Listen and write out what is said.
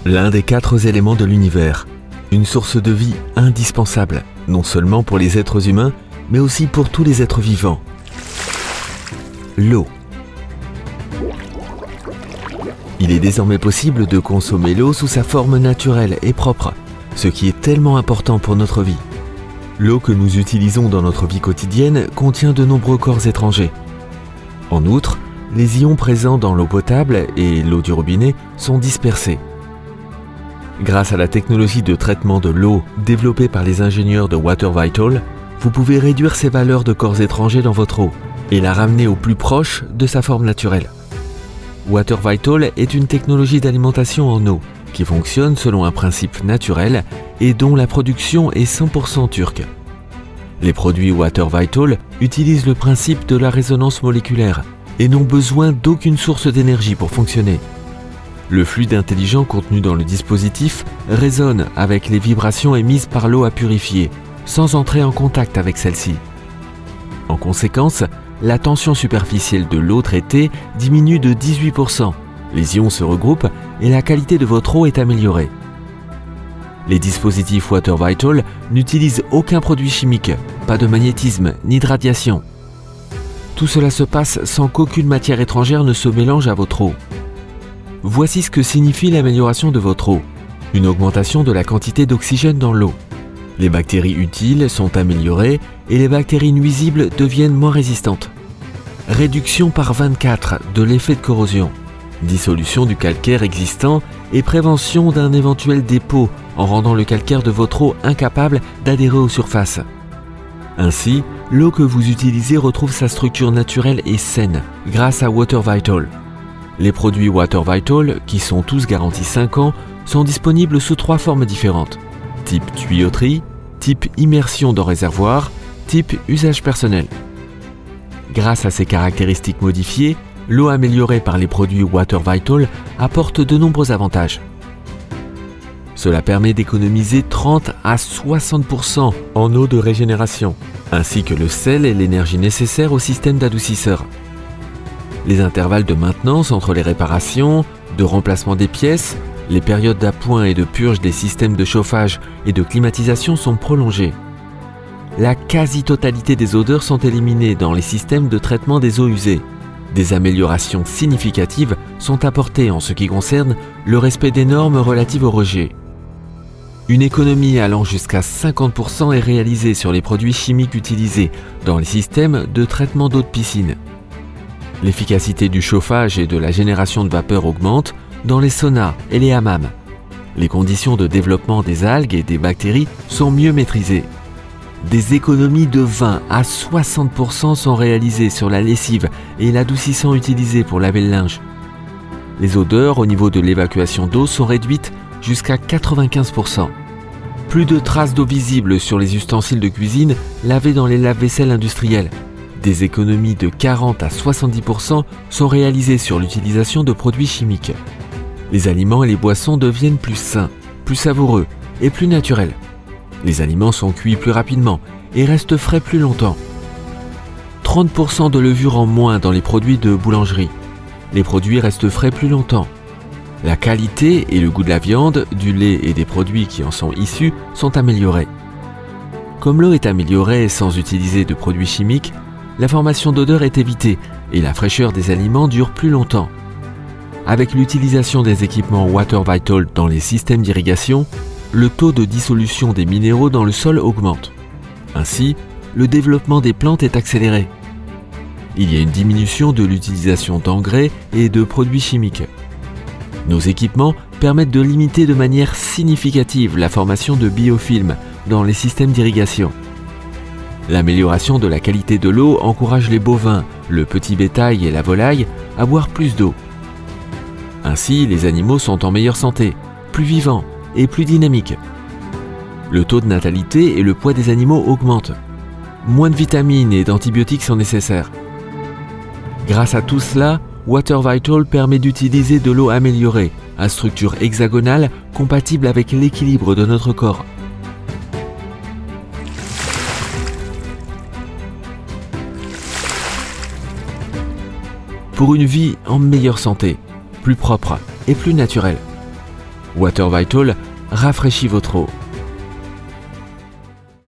L'un des 4 éléments de l'univers, une source de vie indispensable, non seulement pour les êtres humains, mais aussi pour tous les êtres vivants. L'eau. Il est désormais possible de consommer l'eau sous sa forme naturelle et propre, ce qui est tellement important pour notre vie. L'eau que nous utilisons dans notre vie quotidienne contient de nombreux corps étrangers. En outre, les ions présents dans l'eau potable et l'eau du robinet sont dispersés. Grâce à la technologie de traitement de l'eau développée par les ingénieurs de Water Vital, vous pouvez réduire ces valeurs de corps étrangers dans votre eau et la ramener au plus proche de sa forme naturelle. Water Vital est une technologie d'alimentation en eau qui fonctionne selon un principe naturel et dont la production est 100% turque. Les produits Water Vital utilisent le principe de la résonance moléculaire et n'ont besoin d'aucune source d'énergie pour fonctionner. Le fluide intelligent contenu dans le dispositif résonne avec les vibrations émises par l'eau à purifier, sans entrer en contact avec celle-ci. En conséquence, la tension superficielle de l'eau traitée diminue de 18%, les ions se regroupent et la qualité de votre eau est améliorée. Les dispositifs Water Vital n'utilisent aucun produit chimique, pas de magnétisme ni de radiation. Tout cela se passe sans qu'aucune matière étrangère ne se mélange à votre eau. Voici ce que signifie l'amélioration de votre eau. Une augmentation de la quantité d'oxygène dans l'eau. Les bactéries utiles sont améliorées et les bactéries nuisibles deviennent moins résistantes. Réduction par 24 de l'effet de corrosion. Dissolution du calcaire existant et prévention d'un éventuel dépôt en rendant le calcaire de votre eau incapable d'adhérer aux surfaces. Ainsi, l'eau que vous utilisez retrouve sa structure naturelle et saine grâce à Water Vital. Les produits Water Vital, qui sont tous garantis 5 ans, sont disponibles sous 3 formes différentes. Type tuyauterie, type immersion dans réservoir, type usage personnel. Grâce à ces caractéristiques modifiées, l'eau améliorée par les produits Water Vital apporte de nombreux avantages. Cela permet d'économiser 30 à 60% en eau de régénération, ainsi que le sel et l'énergie nécessaires au système d'adoucisseur. Les intervalles de maintenance entre les réparations, de remplacement des pièces, les périodes d'appoint et de purge des systèmes de chauffage et de climatisation sont prolongées. La quasi-totalité des odeurs sont éliminées dans les systèmes de traitement des eaux usées. Des améliorations significatives sont apportées en ce qui concerne le respect des normes relatives au rejet. Une économie allant jusqu'à 50% est réalisée sur les produits chimiques utilisés dans les systèmes de traitement d'eau de piscine. L'efficacité du chauffage et de la génération de vapeur augmente dans les saunas et les hammams. Les conditions de développement des algues et des bactéries sont mieux maîtrisées. Des économies de 20 à 60% sont réalisées sur la lessive et l'adoucissant utilisé pour laver le linge. Les odeurs au niveau de l'évacuation d'eau sont réduites jusqu'à 95%. Plus de traces d'eau visibles sur les ustensiles de cuisine lavés dans les lave-vaisselle industriels. Des économies de 40 à 70% sont réalisées sur l'utilisation de produits chimiques. Les aliments et les boissons deviennent plus sains, plus savoureux et plus naturels. Les aliments sont cuits plus rapidement et restent frais plus longtemps. 30% de levure en moins dans les produits de boulangerie. Les produits restent frais plus longtemps. La qualité et le goût de la viande, du lait et des produits qui en sont issus sont améliorés. Comme l'eau est améliorée sans utiliser de produits chimiques, la formation d'odeur est évitée et la fraîcheur des aliments dure plus longtemps. Avec l'utilisation des équipements Water Vital dans les systèmes d'irrigation, le taux de dissolution des minéraux dans le sol augmente. Ainsi, le développement des plantes est accéléré. Il y a une diminution de l'utilisation d'engrais et de produits chimiques. Nos équipements permettent de limiter de manière significative la formation de biofilms dans les systèmes d'irrigation. L'amélioration de la qualité de l'eau encourage les bovins, le petit bétail et la volaille à boire plus d'eau. Ainsi, les animaux sont en meilleure santé, plus vivants et plus dynamiques. Le taux de natalité et le poids des animaux augmentent. Moins de vitamines et d'antibiotiques sont nécessaires. Grâce à tout cela, Water Vital permet d'utiliser de l'eau améliorée, à structure hexagonale compatible avec l'équilibre de notre corps. Pour une vie en meilleure santé, plus propre et plus naturelle. Water Vital rafraîchit votre eau.